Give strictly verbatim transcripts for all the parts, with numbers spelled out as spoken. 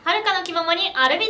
はるかの気ままにアルビト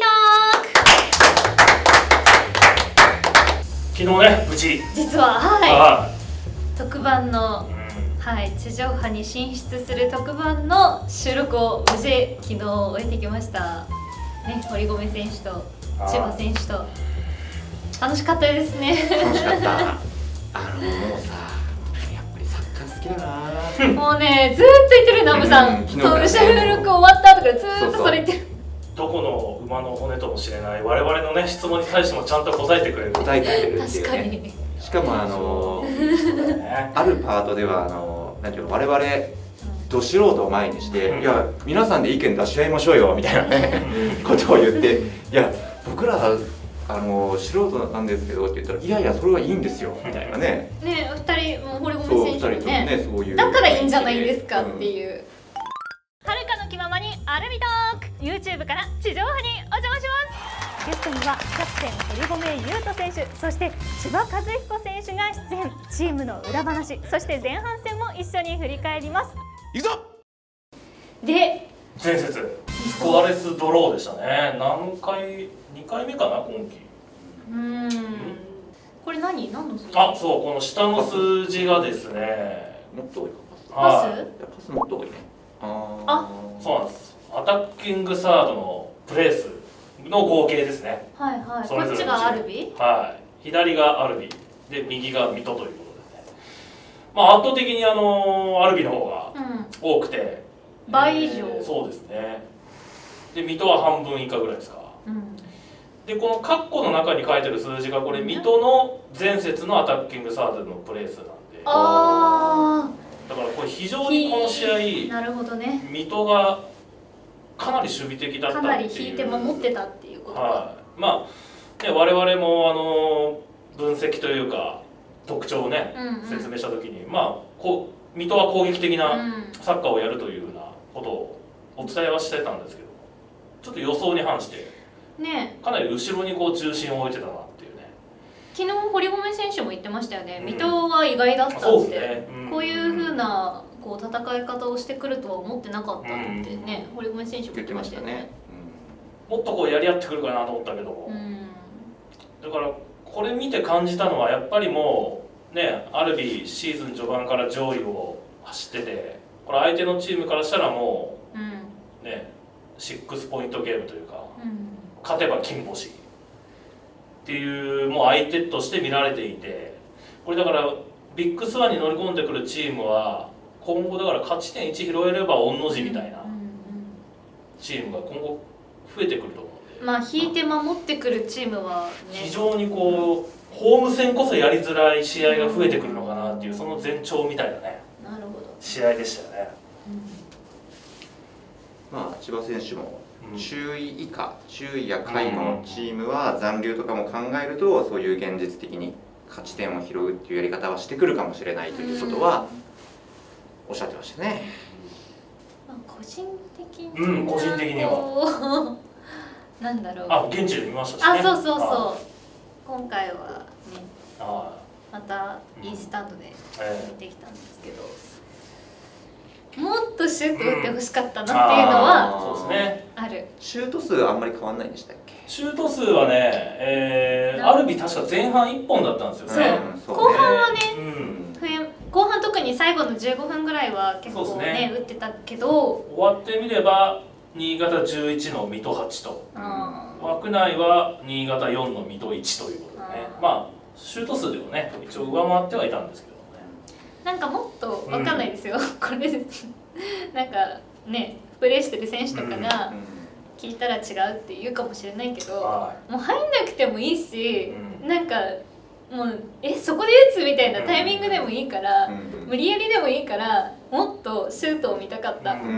ーク。 昨日ね、無事実ははい、 は特番の、 い、うん、 はい、地上波に進出する特番の収録を無事昨日終えてきましたね。堀米選手と千葉選手と楽しかったですね。 楽しかった。あのもうさ、やっぱりサッカー好きだな。 もうね、ずーっと言ってるナムさん、 うん、 そう、収録終わった後からずーっとそれ言ってる。 どこの馬の骨ともしれない我々のね質問に対してもちゃんと答えてくれる。 答えてくれるっていう確かね。 に。 しかもあのね、 あるパートではあのなんていうの、我々ど素人を前にして、 うん、 いや皆さんで意見出し合いましょうよみたいなねことを言って、いや僕らあの素人なんですけどって言ったら、いやいやそれはいいんですよみたいなね。 ね、ふたりも堀米選手もね、 ね、そういうだからいいんじゃないですかっていう。 うん、 はるかの気ままにアルビトーク、 YouTube から地上波にお邪魔します。ゲストにはキャプテン堀米雄斗選手、そして千葉和彦選手が出演。チームの裏話、そして前半戦も一緒に振り返ります。 いくぞ。 で、 前節スコアレスドローでしたね。何回にかいめかな今季。 うーん、これ何何の数字？ あ、そう、この下の数字がですね、 もっと多いかパス？ パス。パスもっと多いね。ああ、 そうなんです。アタッキングサードのプレースの合計ですね。 はいはい。 それぞれこっちがアルビ？ はい、左がアルビで右が水戸ということですね。まあ圧倒的にあのアルビの方が多くて、 うん、倍以上、 えー、そうですね。で水戸は半分以下ぐらいですか。うん、でこのカッコの中に書いてる数字がこれ水戸の前節のアタッキングサードのプレースなんで、 あだからこれ非常にこの試合、 なるほどね、 水戸がかなり守備的だったっていう、 かなり引いて守ってたっていうことか。 はい、まあね、我々もあの分析というか特徴をね、うんうん、説明した時に、まあこう水戸は攻撃的なサッカーをやるというようなことをお伝えはしてたんですけど、ちょっと予想に反してね、かなり後ろにこう重心を置いてたなっていうね。 昨日堀米選手も言ってましたよね、うん、水戸は意外だったって、そうですね、うん、こういうふうなこう戦い方をしてくるとは思ってなかったってね、うん、堀米選手も言ってましたよね。 もっとこうやり合ってくるかなと思ったけど、うん、だからこれ見て感じたのはやっぱりもうね、アルビシーズン序盤から上位を走ってて、これ相手のチームからしたらもう、うん、ね、シックスポイントゲームというか、うん、勝てば金星っていうもう相手として見られていて、これだからビッグスワンに乗り込んでくるチームは今後だから勝ち点いち拾えれば御の字みたいなチームが今後増えてくると思うんで、 まあ引いて守ってくるチームは、ね、 非常にこうホーム戦こそやりづらい試合が増えてくるのかなっていう、その前兆みたいなね、 なるほど、 試合でしたよね。 うん、まあ千葉選手も中位以下、中位や下位のチームは残留とかも考えると、そういう現実的に勝ち点を拾うっていうやり方はしてくるかもしれないということはおっしゃってましたね。 まあ、個人的にうん、個人的にはなんだろう、 あ、現地で見ましたしね。 あ、そうそうそう、今回はね、あ、またいいスタンドで見てきたんですけど、えー、もっとシュート打ってほしかったなっていうのは、うん、そうですね、ある。 シュート数あんまり変わんないんでしたっけ？ シュート数はね、えー、アルビ確か前半いっぽんだったんですよね。 そう、後半はね、うん、後半特に最後のじゅうごふんぐらいは結構 ね, ね打ってたけど、 終わってみれば新潟じゅういちの水戸はちと、うん、枠内は新潟よんの水戸いちということでね、まあシュート数でもね一応上回ってはいたんですけどね。 なんかもっと分かんないですよ、うん、これなんかね、プレーしてる選手とかが聞いたら違うって言うかもしれないけど、うん、もう入んなくてもいいし、うん、なんかもうえそこで打つみたいなタイミングでもいいから、うん、無理やりでもいいからもっとシュートを見たかった。わ、うん、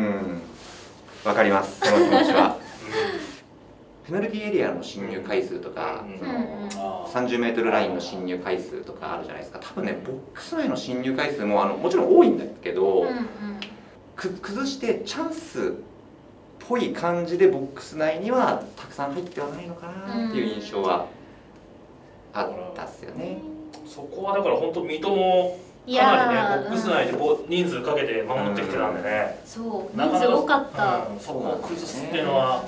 かります、その気持ちは。ペナルティーエリアの侵入回数とか、うん、そのさんじゅうメートルラインの侵入回数とかあるじゃないですか。多分ね、ボックス内の侵入回数もあのもちろん多いんだけど、うんうん、く崩してチャンスっぽい感じでボックス内にはたくさん入ってはないのかなっていう印象はあったっすよね。 そこはだから本当水戸もかなりね、ボックス内で人数かけて守ってきてたんでね、 うん、そう、人数多かった、 うん、そこを崩すっていうのは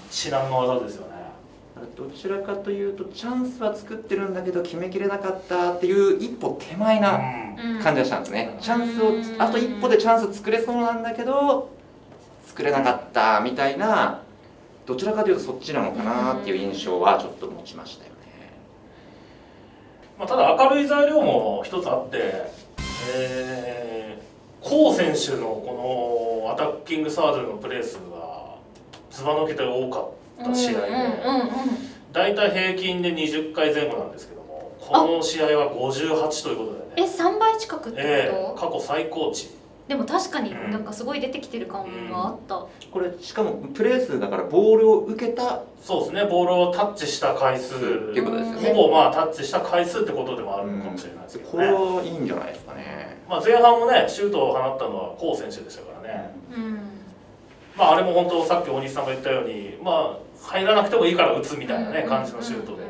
至難の技ですよね。 どちらかというとチャンスは作ってるんだけど決めきれなかったっていう一歩手前な感じがしたんですね、うん、チャンスをあと一歩でチャンス作れそうなんだけど作れなかったみたいな、どちらかというとそっちなのかなっていう印象はちょっと持ちましたよね。 まあ、ただ明るい材料も一つあって、えー、コウ選手のこのアタッキングサードルのプレー数がずば抜けて多かった試合で、だいたい平均でにじゅっかいぜん後なんですけども、この試合はごじゅうはちということでね。 え、さんばい近くってこと？ えー、過去最高値。 でも確かになんかすごい出てきてる感があった、うん、 これしかもプレー数だからボールを受けた、 そうですね、ボールをタッチした回数っていうことですよね。ほぼまあタッチした回数ってことでもあるのかもしれないですけどね、 うん、これはいいんじゃないですかね。 まあ前半もねシュートを放ったのはコウ選手でしたからね、うん、まああれも本当さっき大西さんが言ったように、まあ入らなくてもいいから打つみたいなね感じのシュートで、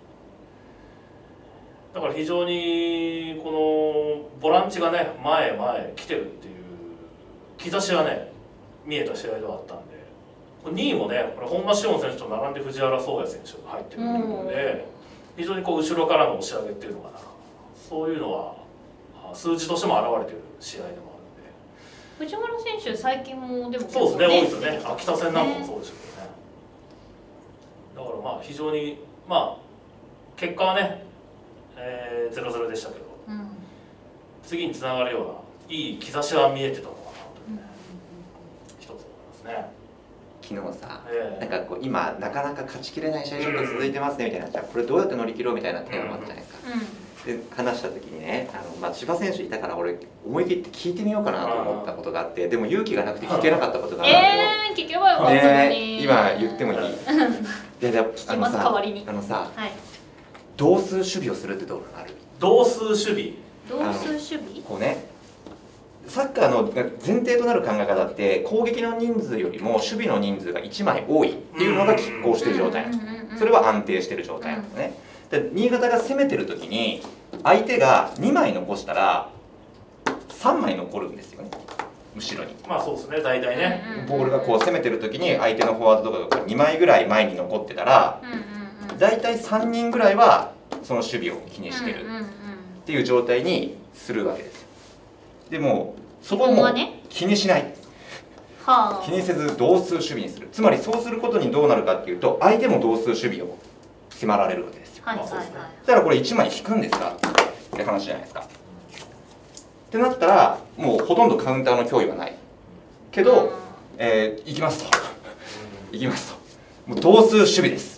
だから非常にこのボランチがね前へ前へ来てるっていう兆しはね見えた試合ではあったんで、にいもねこれ本間志音選手と並んで藤原宗也選手が入ってるので、非常にこう後ろからの押し上げっていうのかな、そういうのは数字としても表れてる試合でもあるんで。 藤原選手最近もでもそうですね、多いですよね。秋田戦なんかもそうでしたけどね。だからまあ非常にまあ結果はね、えー、ゼロゼロでしたけど、うん、次につながるようないい兆しは見えてたのかなというね、うん、一つ思いますね。 昨日さ、えー、なんかこう今なかなか勝ちきれない試合ちょっと続いてますねみたいな、じゃあこれどうやって乗り切ろうみたいなテーマもあったじゃないですか、うん、で話した時にね、あの、まあ、千葉選手いたから俺思い切って聞いてみようかなと思ったことがあって、でも勇気がなくて聞けなかったことがあるんだけど、えー、聞けばよかったのに、 ね、今言ってもいいでであのさ、 あのさ、はい、同数守備をするってどうなの？ある同数守備同数守備こうね、サッカーの前提となる考え方って攻撃の人数よりも守備の人数がいちまい多いっていうのが拮抗してる状態なんです。それは安定してる状態なんですね。で新潟が攻めてる時に相手がにまい残したらさんまい残るんですよね、後ろに。 まあそうですね、大体ね。 ボールがこう攻めてる時に相手のフォワードとかがにまいぐらい前に残ってたら大体さんにんぐらいはその守備を気にしてるっていう状態にするわけです。でもそこも気にしない、はあ、気にせず同数守備にする。つまりそうすることにどうなるかっていうと相手も同数守備を迫られるわけですよ。だからこれいちまい引くんですかって話じゃないですか。ってなったらもうほとんどカウンターの脅威はないけど、うん、えー、行きますと行きますともう同数守備です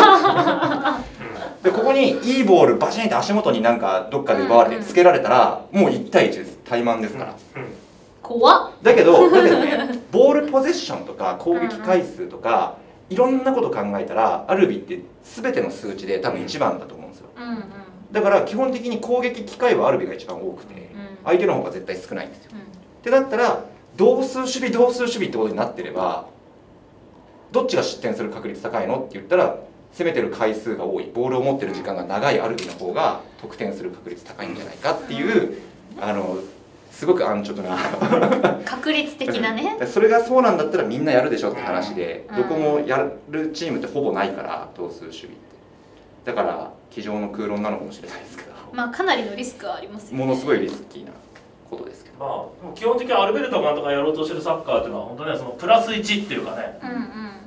でここにいいボールバシンって足元になんかどっかで奪われてつけられたらもういちたいいちです。怠慢ですから、うんうん、 怖っ。 だけどだけどねボールポゼッションとか攻撃回数とかいろんなこと考えたらアルビって全ての数値で多分いちばんだと思うんですよ、うんうん、だから基本的に攻撃機会はアルビが一番多くて、うん、相手の方が絶対少ないんですよ、うん、ってなったら同数守備同数守備ってことになってればどっちが失点する確率高いのって言ったら攻めてる回数が多いボールを持ってる時間が長いアルビの方が得点する確率高いんじゃないかっていうあのすごく安直な確率的なねそれがそうなんだったらみんなやるでしょって話で、どこもやるチームってほぼないから同数守備ってだから机上の空論なのかもしれないですけど、 まあかなりのリスクはありますよね。 ものすごいリスキーなことですけど、 まあ、基本的にアルベルト監督がやろうとしてるサッカーっていうのは本当ねそのプラスいちっていうかね、うんうん、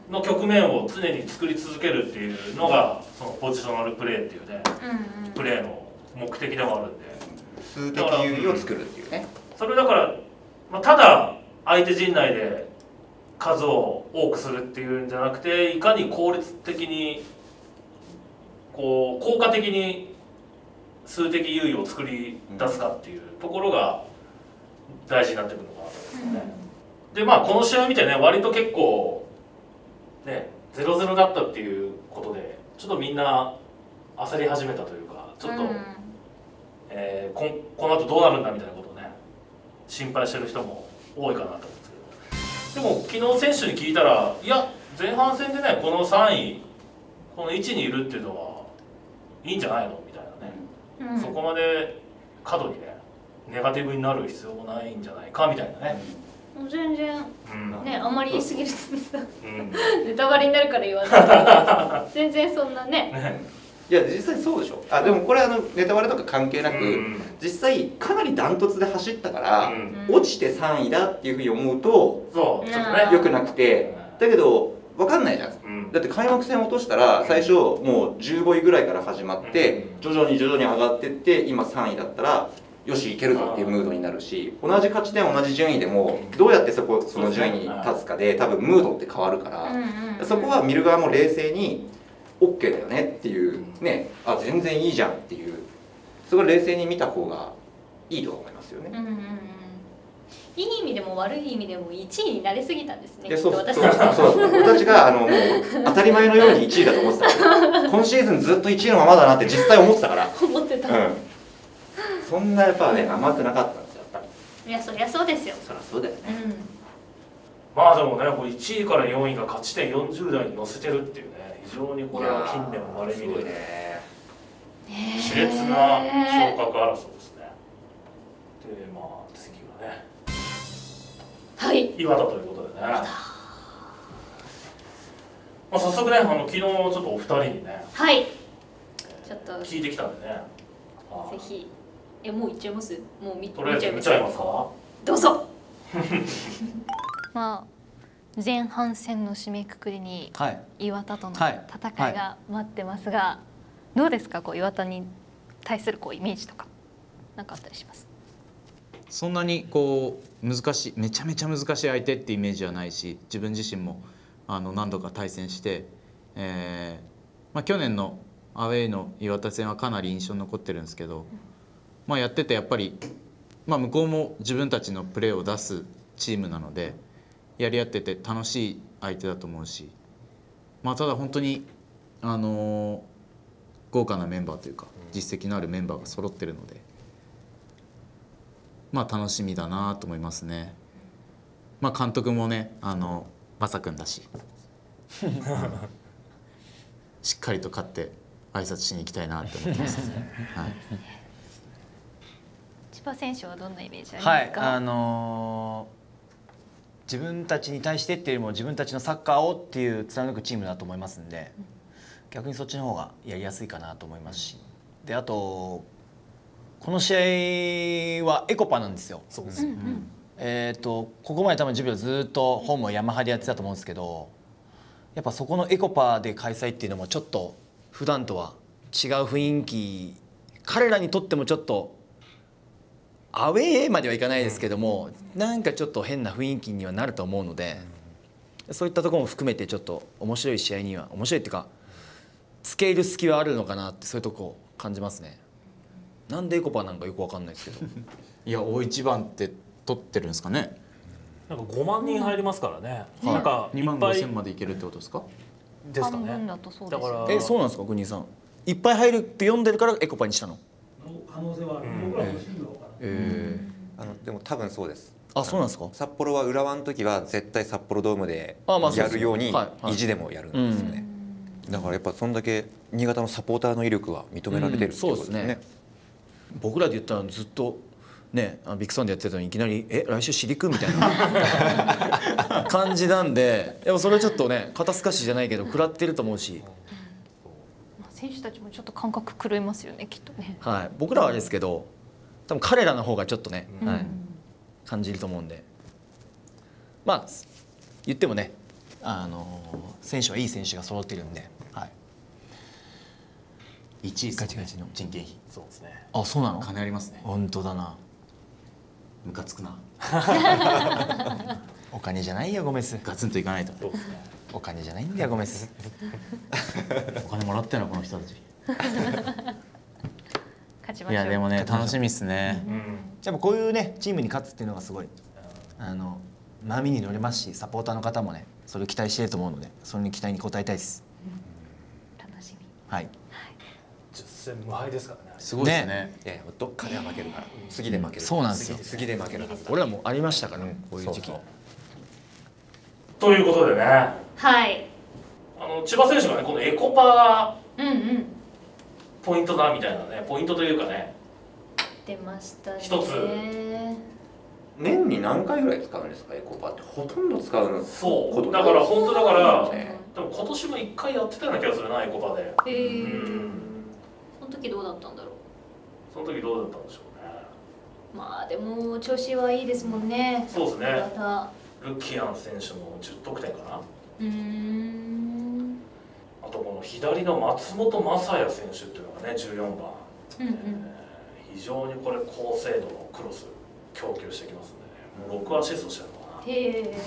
の局面を常に作り続けるっていうのがそのポジショナルプレーっていうね、うんうん、プレーの目的でもあるんで数的優位を作るっていうね。 それだから、まあ、ただ相手陣内で数を多くするっていうんじゃなくていかに効率的にこう効果的に数的優位を作り出すかっていうところが大事になってくるのかなと思うんですよね。でまあこの試合見てね割と結構ねゼロゼロだったっていうことでちょっとみんな焦り始めたというかちょっと、うんえー、こ, この後どうなるんだみたいなことをね心配してる人も多いかなと思うんですけど、でも昨日選手に聞いたらいや前半戦でねこのさんいこのいちにいるっていうのはいいんじゃないのみたいなね、うん、そこまで過度にねネガティブになる必要もないんじゃないかみたいなね、 全然、うん、ねあんまり言い過ぎるとさ、うん、ネタバレになるから言わない全然そんなねいや実際そうでしょ。あでもこれあのネタバレとか関係なく、うん、実際かなりダントツで走ったから、うん、落ちてさんいだっていうふうに思うとそうちょっとね良くなくて、だけど分かんないじゃん、うん、だって開幕戦落としたら最初もうじゅうごいぐらいから始まって徐々に徐々に上がってって今さんいだったらよしいけるぞっていうムードになるし、同じ勝ち点同じ順位でもどうやってそこその順位に立つかで多分ムードって変わるから、そこは見る側も冷静に OK だよねっていうね、あ全然いいじゃんっていう、そこ冷静に見た方がいいと思いますよね。うんうんうん、 いい意味でも悪い意味でもいちいになりすぎたんですね。 そう私たちがあのもう当たり前のようにいちいだと思ってた今シーズンずっといちいのままだなって実際思ってたから思ってた、うん、 そんなやっぱね甘くなかったんですよやっぱり。いやそりゃそうですよ。 そりゃそうだよね、うん、 まあでもねこれいちいからよんいが勝ち点よんじゅうだいに乗せてるっていうね、非常にこれは近年まれ見るね熾烈な昇格争いですね。でまあ次はねはい岩田ということでね、まあ、早速ねあの昨日ちょっとお二人にねはいちょっと聞いてきたんでね、 ぜひえもう行っちゃいます？もう見とりあえず見ちゃいますか？ どうぞまあ前半戦の締めくくりに岩田との戦いが待ってますが、はいはい、どうですかこう岩田に対するこうイメージとか何かあったりします？ そんなにこう難しいめちゃめちゃ難しい相手ってイメージはないし、自分自身もあの何度か対戦して、えーまあ、去年のアウェーの岩田戦はかなり印象に残ってるんですけど、まあ、やっててやっぱり、まあ、向こうも自分たちのプレーを出すチームなのでやり合ってて楽しい相手だと思うし、まあ、ただ本当に、あのー、豪華なメンバーというか実績のあるメンバーが揃ってるので、まあ、楽しみだなと思いますね。まあ、監督もねあのマサ君だししっかりと勝って挨拶しに行きたいなって思ってます、はい、 千葉選手はどんなイメージありますか？ はい、あのー、自分たちに対してっていうよりも自分たちのサッカーをっていう貫くチームだと思いますんで、うん、逆にそっちの方がやりやすいかなと思いますし、であとこの試合はエコパなんですよ。そうです、うん、えっとここまで多分じゅうびょうずっとホームをヤマハでやってたと思うんですけど、やっぱそこのエコパで開催っていうのもちょっと普段とは違う雰囲気、彼らにとってもちょっとアウェーまではいかないですけども、なんかちょっと変な雰囲気にはなると思うので、そういったところも含めてちょっと面白い試合には面白いっていうかつけ入る隙はあるのかなって、そういうとこを感じますね。なんでエコパなんかよくわかんないですけどいや大一番って取ってるんですかね。 なんかごまんにん入りますからね、 うん、なんかにまんごせんまでいけるってことですか？ ですかね。 だとそうですよ。だからえそうなんですか国さん、いっぱい入るって読んでるからエコパにしたの？ 可能性はある、僕らも進路が分からない。 えー、あのでも多分そうです。 あ、そうなんですか。 札幌は浦和の時は絶対札幌ドームでやるように意地でもやるんですよね。だからやっぱそんだけ新潟のサポーターの威力は認められてるってことですね。うん、そうですね。 僕らで言ったらずっとね、あのビッグサンでやってたのにいきなり「え来週シリク?」みたいな感じなんで、でもそれちょっとね肩透かしじゃないけど食らってると思うし、 選手たちもちょっと感覚狂いますよねきっとね。 はい、僕らはあれですけど多分彼らの方がちょっとね、うん、はい、感じると思うんで、まあ言ってもねあの選手はいい選手が揃ってるんで、はい、いちいガチガチの人件費。 そうですね。 あ、そうなの？ 金ありますね。 本当だな。 ムカつくなお金じゃないよゴメス。 ガツンといかないと。 そうですね。 お金じゃないんだよゴメスお金もらってんのこの人たち勝ちましょう。 いやでもね楽しみっすね、うん、 やっぱこういうねチームに勝つっていうのがすごいあの波に乗れますし、サポーターの方もねそれを期待してると思うので、それに期待に応えたいです、 うん、楽しみ。 はい、 じゅっせん無敗ですからね。 すごいですね。 ね、いやどっかでは負けるから、次で負ける。 そうなんですよ。 次で負けるはずだ。 俺らもありましたからね、こういう時期。 そうそうということでね、 はい、 あの千葉選手がねこのエコパがうんうんポイントだみたいなね、ポイントというかね出ましたね。 一つ年に何回ぐらい使うんですか、エコパってほとんど使うの。 そうだから本当だから、ね、でも今年もいっかいやってたような気がするな、エコパで。へえ、うん、 その時どうだったんだろう。 その時どうだったんでしょうね。 まあでも調子はいいですもんね。 そうですね。ルキアン選手もじゅってんかな。うーん、あとこの左の松本雅也選手っていうのがね、じゅうよんばん、うんうん、えー、非常にこれ高精度のクロス供給してきますんでね、もうろくアシストしてるのかな。へえ。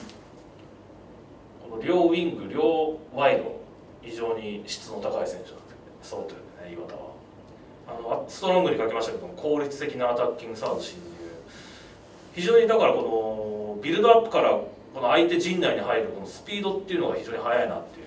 この両ウィング両ワイド非常に質の高い選手なんで揃ってるんでね、岩田は。あのストロングに書きましたけども、効率的なアタッキングサード侵入、非常にだからこのビルドアップからこの相手陣内に入るこのスピードっていうのが非常に速いなっていう、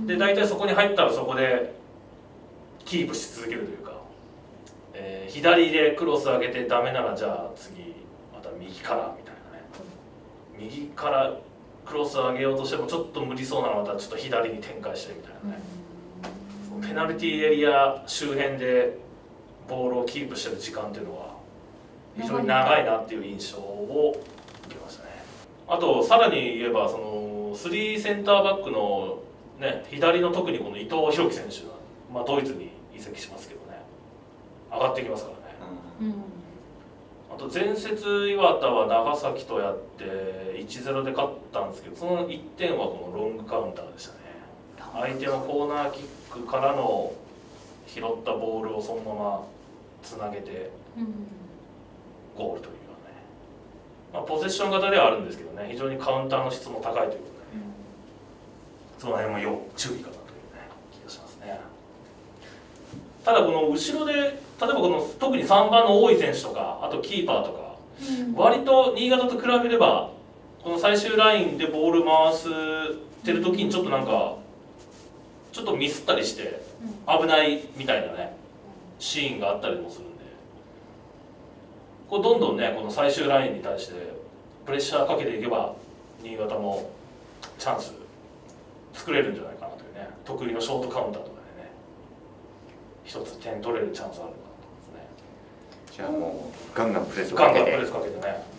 で大体そこに入ったらそこでキープし続けるというか、えー、左でクロス上げてダメならじゃあ次また右からみたいなね、右からクロス上げようとしてもちょっと無理そうなのまたちょっと左に展開してみたいなね、そのペナルティーエリア周辺でボールをキープしてる時間っていうのは非常に長いなっていう印象を受けましたね。あとさらに言えばそのスリーセンターバックの、ね、左の特にこの伊藤洋輝選手が、まあ、ドイツに移籍しますけどね、上がってきますからね、うん、あと前節岩田は長崎とやって いちたいゼロ で勝ったんですけど、そのいってんはこのロングカウンターでしたね。相手のコーナーキックからの拾ったボールをそのままつなげてゴールというようなね、まあ、ポゼッション型ではあるんですけどね、非常にカウンターの質も高いということで、ね、その辺も要注意かなという、ね、気がしますね。ただこの後ろで例えばこの特にさんばんの大井選手とかあとキーパーとか、うん、割と新潟と比べればこの最終ラインでボール回してる時にちょっとなんかちょっとミスったりして危ないみたいなねシーンがあったりもするんで、これどんどんねこの最終ラインに対してプレッシャーかけていけば新潟もチャンス作れるんじゃないかなというね、得意のショートカウンターとかでね一つ点取れるチャンスあるかなと思いますね。 じゃあもうガンガンプレスかけてガンガンプレスかけてね。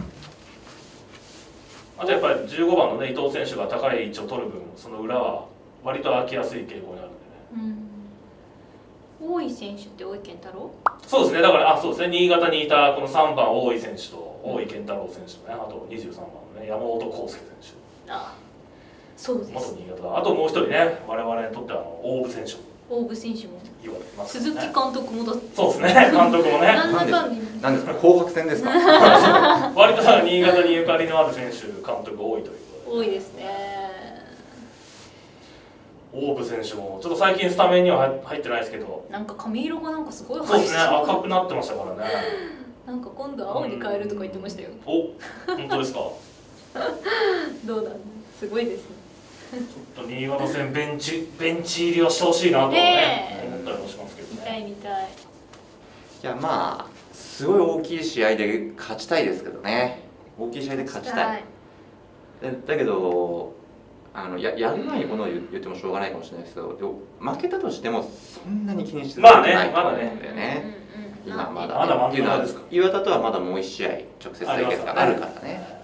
あとやっぱりじゅうごばんのね伊藤選手が高い位置を取る分その裏は割と空きやすい傾向にあるんでね、 うん、大井選手って大井健太郎？ そうですね、だからあそうですね、新潟にいたこのさんばん大井選手と大井健太郎選手とね、あとにじゅうさんばんのね山本康介選手、 ああそうです、 元新潟、あともう一人ね我々にとってはあの大部選手も大部選手も言われてます、 ね、鈴木監督もだってそうですね、監督もねなんだかんでなんですか、紅白戦ですか割とさ新潟にゆかりのある選手監督多いということで、 多いですね。 大部選手もちょっと最近スタメンには入ってないですけど、 なんか髪色がなんかすごいそうですね、赤くなってましたからねなんか今度青に変えるとか言ってましたよ。 お、本当ですかどうだ、すごいですねちょっと新潟戦ベンチベンチ入りをしてほしいなと、ね、思ったりもしますけどね。 見たい見たい。 いやまあすごい大きい試合で勝ちたいですけどね、大きい試合で勝ちたい。だけどあの や, やる前にこの言ってもしょうがないかもしれないですけど、負けたとしてもそんなに気にしてないと思うんだよね。今まだ、 まだまだですか。 岩田とはまだもう一試合直接対決があるからね。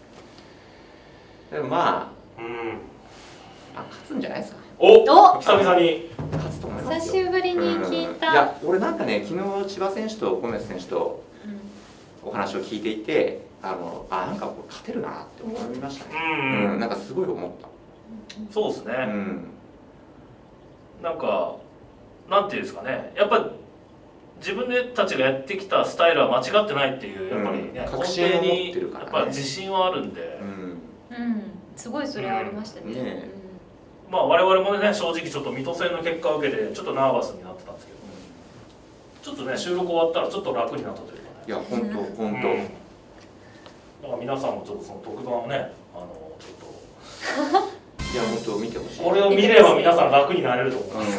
でもまあ、うん、あ勝つんじゃないですか。 お、久々に勝つと思いますよ。 久しぶりに聞いた。 いや俺なんかね、昨日千葉選手とゴメス選手とお話を聞いていて、あのあなんかこれ勝てるなって思いましたね。うん、うん、なんかすごい思った。 そうですね、うん、なんかなんていうんですかね、やっぱ自分たちがやってきたスタイルは間違ってないっていうやっぱりね、 確信を持ってるからね、 やっぱ自信はあるんで、 うん、うん、すごいそれありましたね、うんね、 まあ我々もね正直ちょっと水戸戦の結果を受けてちょっとナーバスになってたんですけど、ちょっとね収録終わったらちょっと楽になったというかね。 いや本当本当、うん、 だから皆さんもちょっとその特番をね、あのちょっといや本当見てほしい。 これを見れば皆さん楽になれると思います。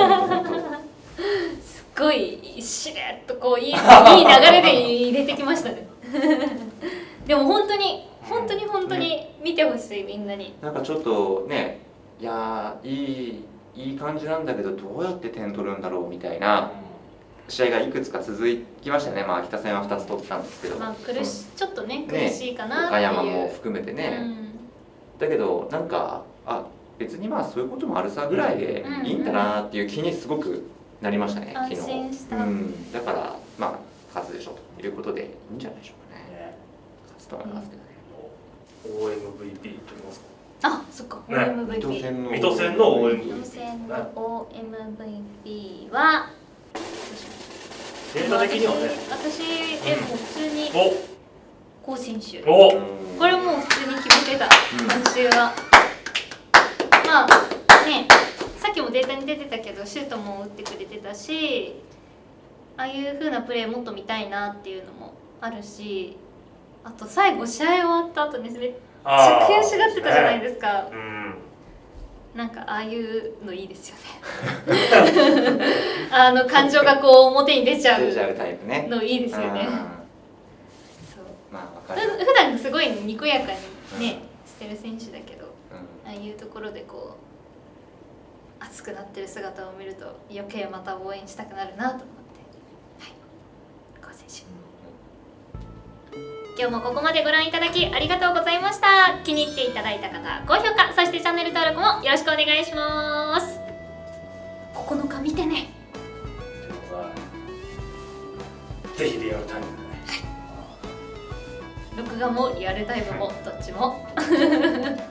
すっごいしれっとこういいいい流れで入れてきましたね。でも本当に本当に本当に見てほしい、みんなに。 なんかちょっとね、いやいいいい感じなんだけどどうやって点取るんだろうみたいな試合がいくつか続きましたね。まあ秋田戦はふたつ取ったんですけど、 まあ苦しちょっとね苦しいかなっていう、 岡山も含めてね、だけどなんかあ別にまあそういうこともあるさぐらいでいいんだなっていう気にすごくなりましたね、昨日。 安心した。 うん、だからまあ勝つでしょということでいいんじゃないでしょうかね。勝つと思いますけどね。 オーエムブイピー と言いますか。 あ、そっか。オーエムブイピー。 水戸戦の オーエムブイピー。 水戸戦の オーエムブイピー はデータ的にはね。 私えもう普通に高選手。 お。 これもう普通に決めてた今週は。まあね、さっきもデータに出てたけどシュートも打ってくれてたし、ああいう風なプレーもっと見たいなっていうのもあるし、あと最後試合終わった後にめっちゃ悔しがってたじゃないですか。うん、なんかああいうのいいですよね。あの感情がこう表に出ちゃうのいいですよね。そう。まあ、普段すごいにこやかにね、してる選手だけど、ああいうところでこう熱くなってる姿を見ると余計また応援したくなるなと思って、はい、高選手。今日もここまでご覧いただきありがとうございました。気に入っていただいた方、高評価、そしてチャンネル登録もよろしくお願いします。ここのか見てね。 ぜひリアルタイムでね。 録画もリアルタイムもどっちも。